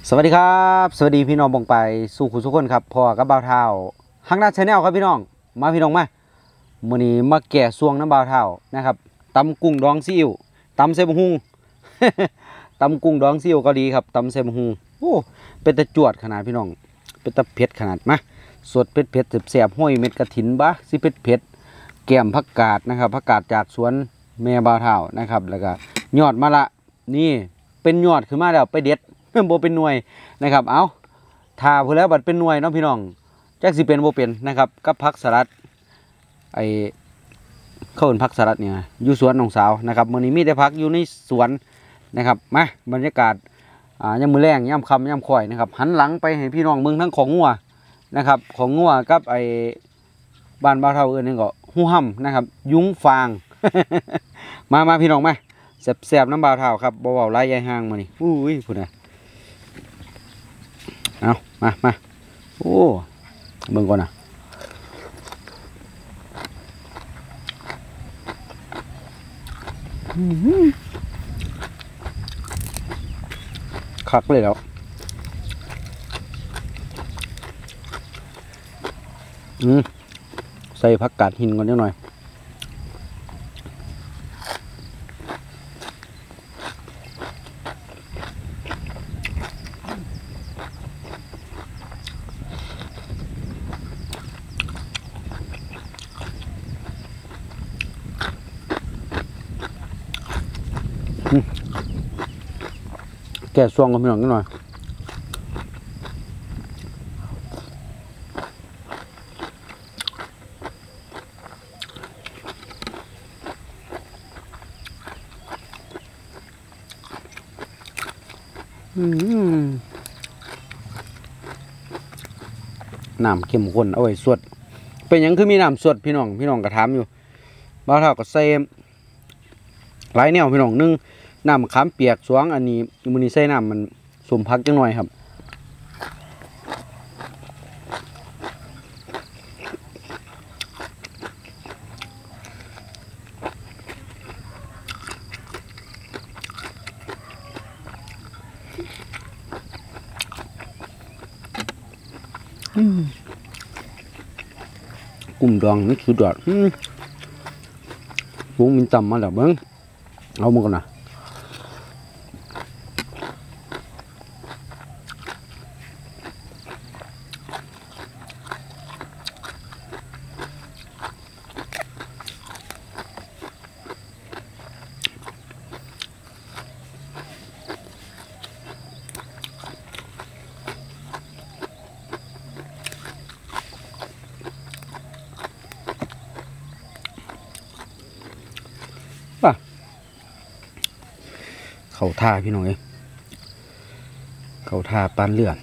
สวัสดีครับสวัสดีพี่น้องบงไปสู่คุณทุกคนครับพ่อกับบ่าวเท้าฮักนัดชาแนลครับพี่น้องมาพี่น้องมามื้อนี้มาแก่ซวงน้ำบ่าวเท้านะครับตำกุ้งดองซีอิ๊วตำเสบะฮุง ตำกุ้งดองซีอิ๊วก็ดีครับตำเสบะฮุงโอ้เป็นตะจวดขนาดพี่น้องเป็นตะเผ็ดขนาดมาสดเผ็ดแซ่บๆห้อยเม็ดกระถินบะสิเผ็ดแก้มผักกาดนะครับผักกาดจากสวนแม่บ่าวเท้านะครับแล้วก็ยอดมะละนี่เป็นยอดขึ้นมาแล้วไปเด็ดโบเป็นหน่วยนะครับเอาถ้าพูดแล้วบัดเป็นหน่วยเนาะพี่น้องจักสิเป็นโบเป็นนะครับกับผักสลัดไอเข้าเป็นผักสลัดเนี่ยอยู่สวนน้องสาวนะครับมื้อนี้มีแต่ผักอยู่ในสวนนะครับมาบรรยากาศยามมื้อแลงยามค่ำยามค่อยนะครับหันหลังไปให้พี่น้องเมืองทั้งของงัวนะครับของงัวกับไอบ้านบ่าวเฒ่าเอิ้นนี่ก็หู้ห่ำนะครับยุ้งฟาง มาพี่น้องมาแซ่บๆน้ำบ่าวเฒ่าครับบ่เว้าหลายยายห่างมื้อนี้อุ้ยพุ่นน่ะเอามาโอ้เบิ่งก่อนนะคักเลยแล้วใส่ผักกาดหินก่อนนิดหน่อยแกะซองกับพี่น้องนิดหน่อยน้ำเข้มข้นเอาไว้สดเป็นยังคือมีน้ำสดพี่น้องก็ถามอยู่บ่าวเฒ่าก็ใส่หลายแนวพี่น้องนึ่งน้ำมะขามเปียกสวงอันนี้มื้อนี้ใส่น้ำมันสมพักจังหน่อยครับกุ้งดองนี่สุดยอดวงมินต่ำมาแล้วเบิ้งเอามาก่อนนะเขาท่าพี่น้องเอ้ยเขาท่าปานเลือด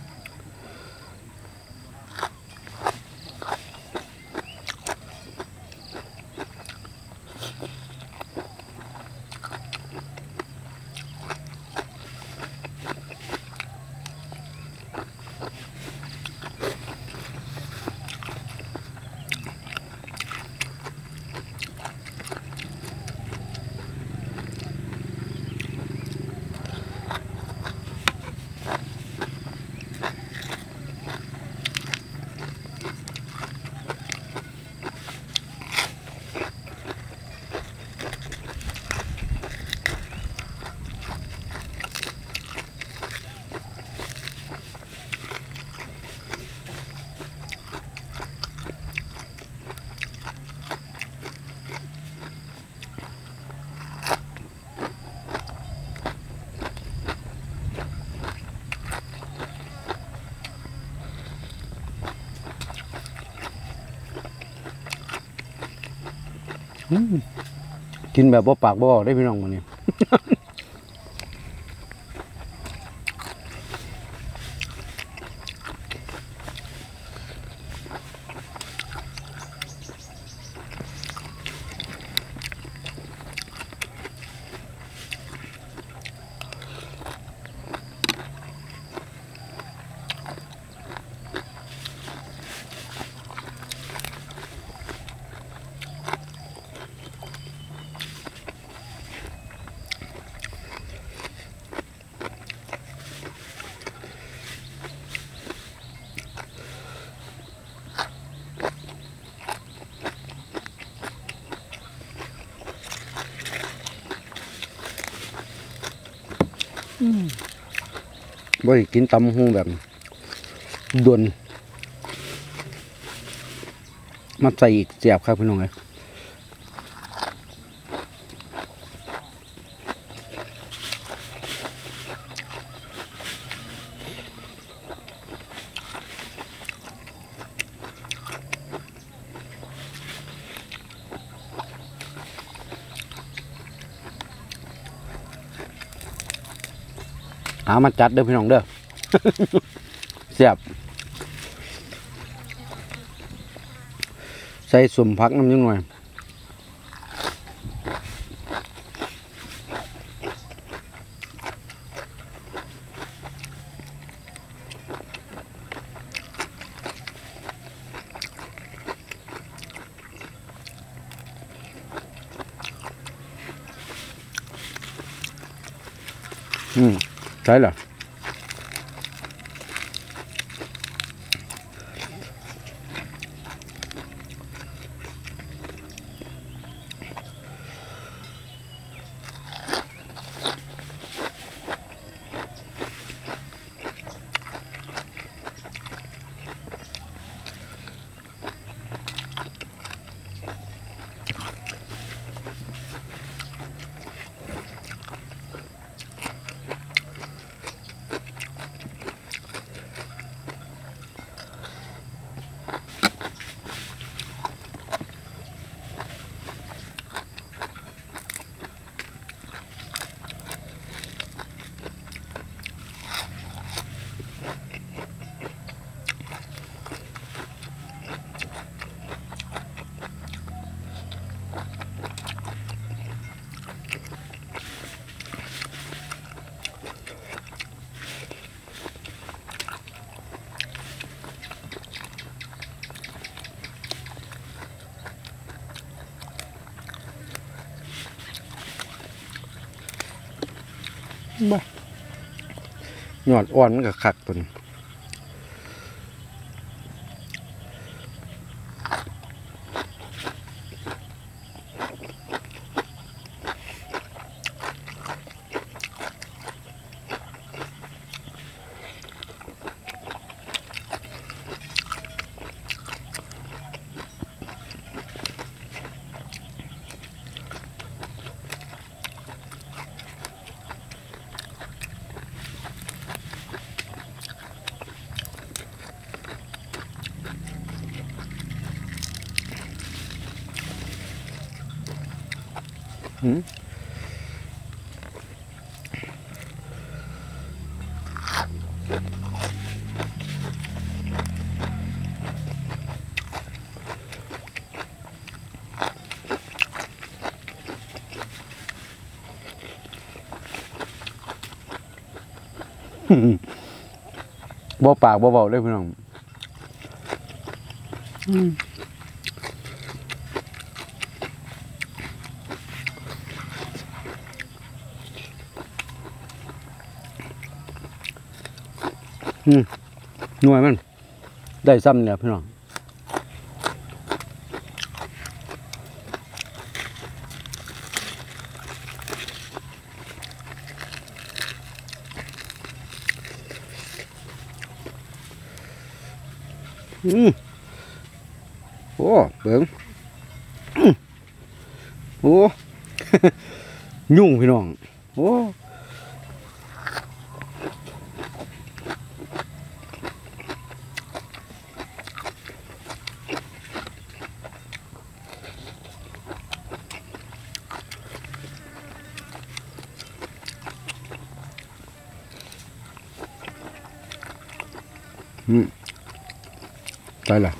กินแบบบ่ปากบ่ออกได้พี่น้องวันนี้บ่ได้กินตำหูแบบด่วนมาใส่อีกเสียบครับพี่น้องเลยเอามาจัดเด้อพี่น้องเด้อ เสียบใส่สมพักน้ำยังหน่อยใช่เหรอบ่หยอดอ่อนมันก็ขัดตัวนี้บ่ปากบ่เบาเลยพี่น้องหน่วยมันได้ซ้ำเนี่ยพี่น้องโอ้เบิ่งโอ้ ยุ่งพี่น้องโอ้ตายละ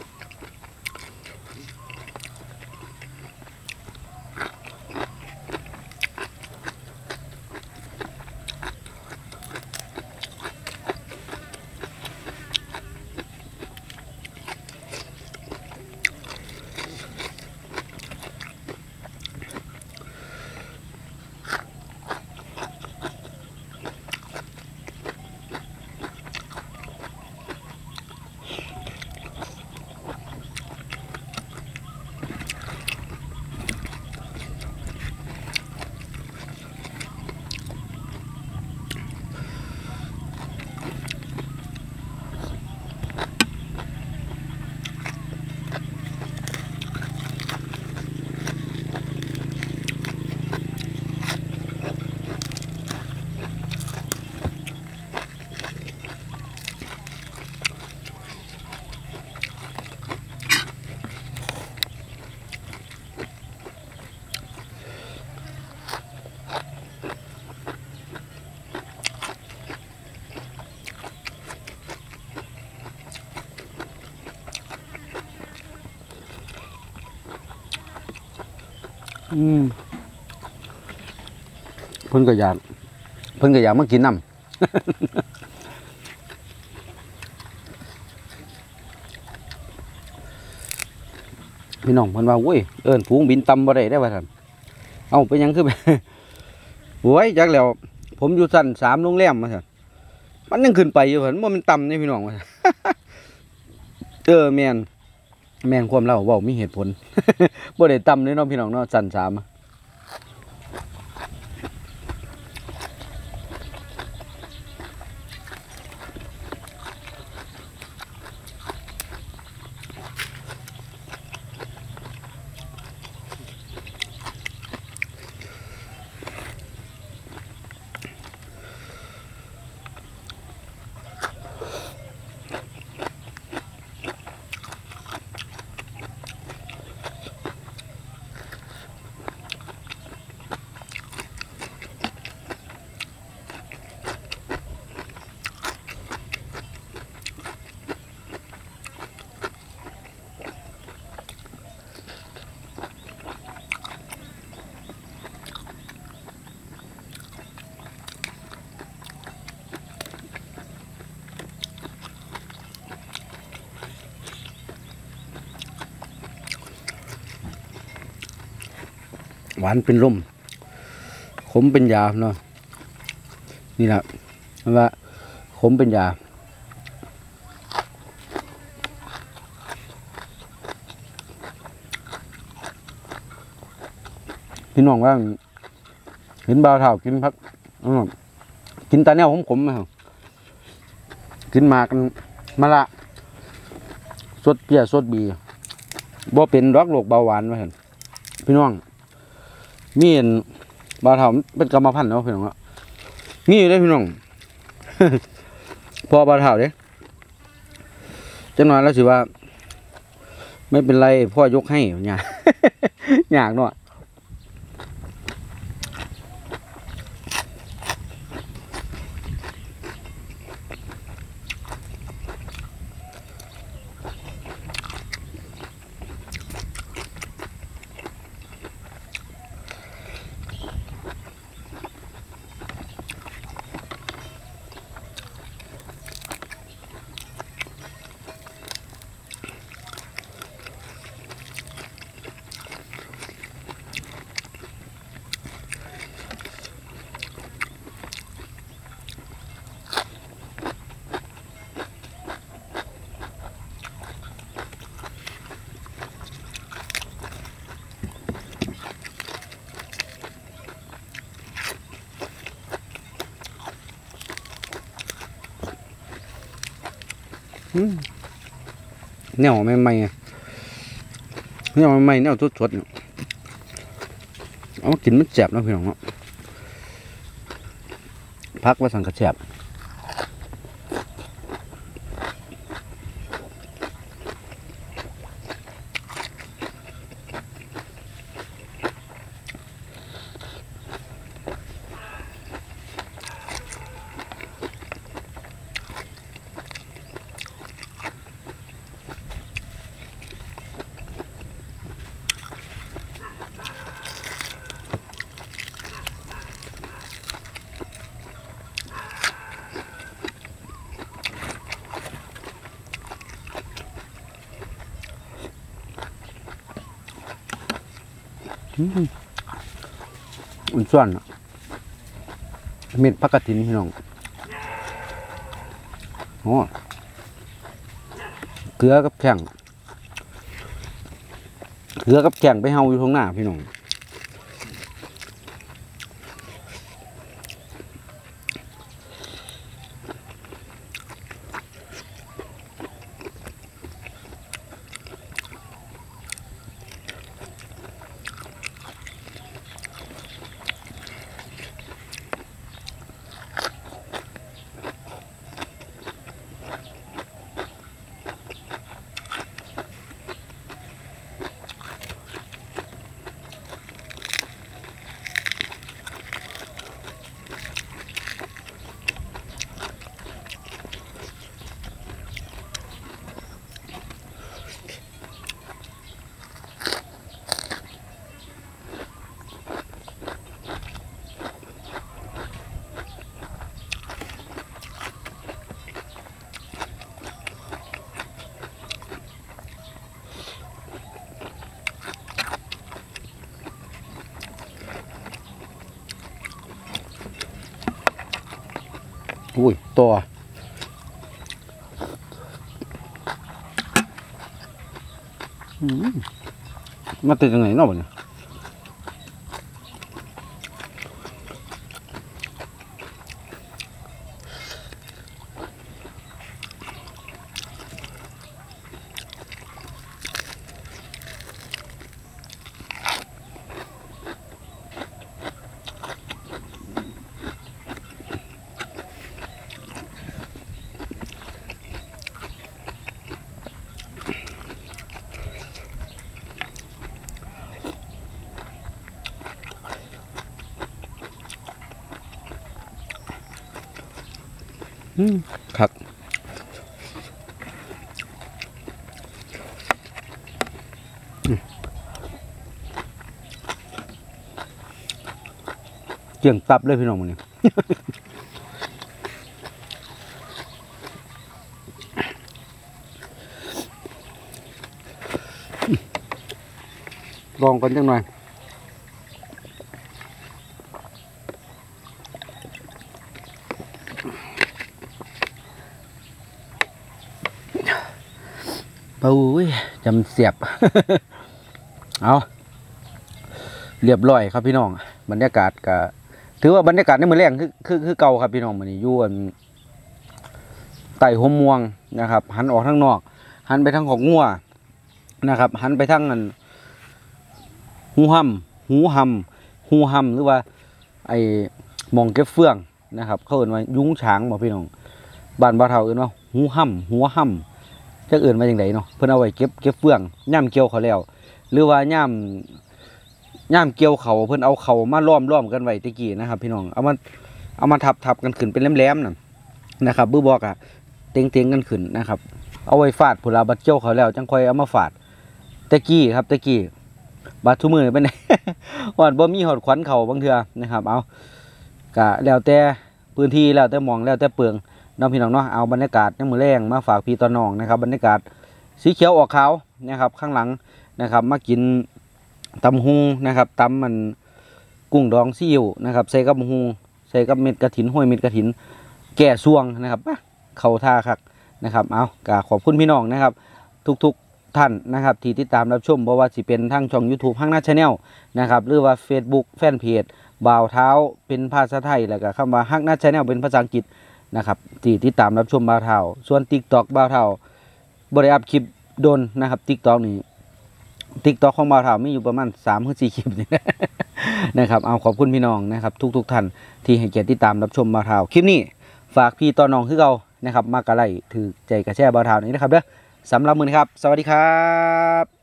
อืมเพิ่นก็อยากมากินน้ำ พี่น้องเพิ่นว่าโอ้ยเอิ้นฝูงบินต่ำบ่ได้ว่าซั่นเอ้าเป็นหยังคือไป โอ้ยจักแล้วผมอยู่ชั้น3โรงแรมว่าซั่นมันยังขึ้นไปอยู่เพิ่นบ่มันต่ำนี่พี่น้องว่า แม่นความเล่าเว้ามีเหตุผล บ่ได้ต่ำเลยเนาะพี่น้องเนาะชั้น3อะหวานเป็นลมขมเป็นยาเนาะนี่แหละมันว่าขมเป็นยาพี่น้องว่าเห็นบ่าวเฒ่ากินพักกินตาแนวขมๆนะครับกินหมากกันมะละสดเปรี้ยวสดบีบ่เป็นโรคเบาหวานว่าหั่นพี่น้องมีเห็นบ่าวเฒ่าเป็นกรรมพันธุ์เนาะพี่น้องเนาะนี่ได้พี่น้อง พอบ่าวเฒ่าเด้จังหน่อยแล้วสิว่าไม่เป็นไรพ่อยกให้เนี่ย อยากเนาะแนวใหม่ๆแนวใหม่ๆแนวสดๆเนี่ยเอามากินมันแซ่บเนาะพี่น้องเนาะพักว่าสั่งกระแซ่บอุ่นส่วนเม็ดผักกะถินพี่น้องโอ้เกลือกับแข็งไปเฮาอยู่ตรงหน้าพี่น้องอุ้ยตัวมาติดยังไงเนาะเนี่ยครับเกี่ยงตับเลยพี่น้องมันนี่ลองกันจังหน่อยปุ้ยจำเสียบ เอาเรียบร้อยครับพี่น้องบรรยากาศก็ถือว่าบรรยากาศในมือแรงคือเก่าครับพี่น้องมันนี่อยู่ไต่หัวม่วงนะครับหันออกทางนอกหันไปทางของงัวนะครับหันไปทางหูหำหรือว่าไอ้มองเก็บเฟืองนะครับเขาเอ่นว่ายุ้งฉางบอกพี่น้องบ้านบ่าวเฒ่าเอ่นว่าหัวหำจะเอื่นมาอย่างไรเนาะเพื่อนเอาไว้เก็บเฟืองย่ำเกี่ยวเขาแล้วหรือว่าย่ำเกี่ยวเขาเพื่อนเอาเขามาล้อมกันไว้ตะกี้นะครับพี่น้องเอามาทับกันขึ้นเป็นแหลมๆนะครับบื้อบอกอะเต็งกันขึ้นนะครับเอาไว้ฟาดผุลาบัดเกี่ยวเขาแล้วจังค่อยเอามาฟาดตะกี้ครับตะกี้บัดทุมือเป็นไง หอดบ่มีหอดขวัญเขาบางเทื่อนะครับเอากะแล้วแต่พื้นที่แล้วแต่มองแล้วแต่เปลืองน้องพี่น้องเนาะเอาบรรยากาศในมือแรงมาฝากพี่ตอนน้องนะครับบรรยากาศสีเขียวออกขาวนะครับข้างหลังนะครับมากินตำหุงนะครับตำมันกุ้งดองซีอิ๊วนะครับใส่กับหุงใส่กับเม็ดกระถินห้อยเม็ดกระถินแก่ซวงนะครับเข่าท่าคักนะครับเอากะขอบคุณพี่น้องนะครับทุกท่านนะครับที่ติดตามรับชมเพราะว่าสิเป็นทั้งช่อง YouTube ห้างหน้าชาแนลนะครับหรือว่า Facebook แฟนเพจบ่าวเท้าเป็นภาษาไทยแล้วก็คำว่าห้างหน้าชาแนลเป็นภาษาอังกฤษนะครับที่ติดตามรับชมบ่าวเท้าส่วน TikTok บ่าวเท้าบริอัพคลิปโดนนะครับ TikTok นี่ TikTok ของบ่าวเท้ามีอยู่ประมาณ3-4 คลิปนะครับเอาขอบคุณพี่น้องนะครับทุกท่านที่ให้เกียรติติดตามรับชมบ่าวเท้าคลิปนี้ฝากพี่ตอนน้องคือเก่านะครับมากระไรถือใจกระแช่บ่าวเท้านี้นะครับเด้อสำหรับมื้อนี้ครับสวัสดีครับ